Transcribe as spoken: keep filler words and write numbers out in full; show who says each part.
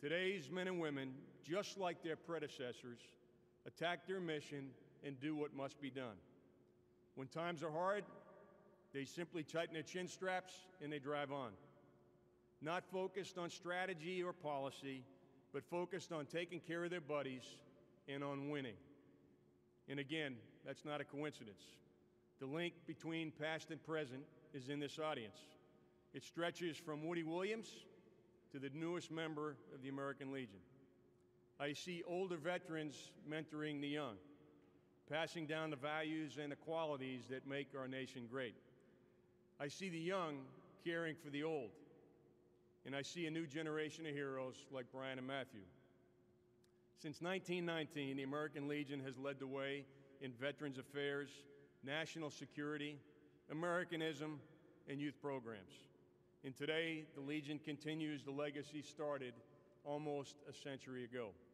Speaker 1: Today's men and women, just like their predecessors, attack their mission and do what must be done. When times are hard, they simply tighten their chin straps and they drive on. Not focused on strategy or policy, but focused on taking care of their buddies and on winning. And again, that's not a coincidence. The link between past and present is in this audience. It stretches from Woody Williams to the newest member of the American Legion. I see older veterans mentoring the young, passing down the values and the qualities that make our nation great. I see the young caring for the old, and I see a new generation of heroes like Brian and Matthew. Since nineteen nineteen, the American Legion has led the way in veterans affairs, national security, Americanism, and youth programs. And today, the Legion continues the legacy started almost a century ago.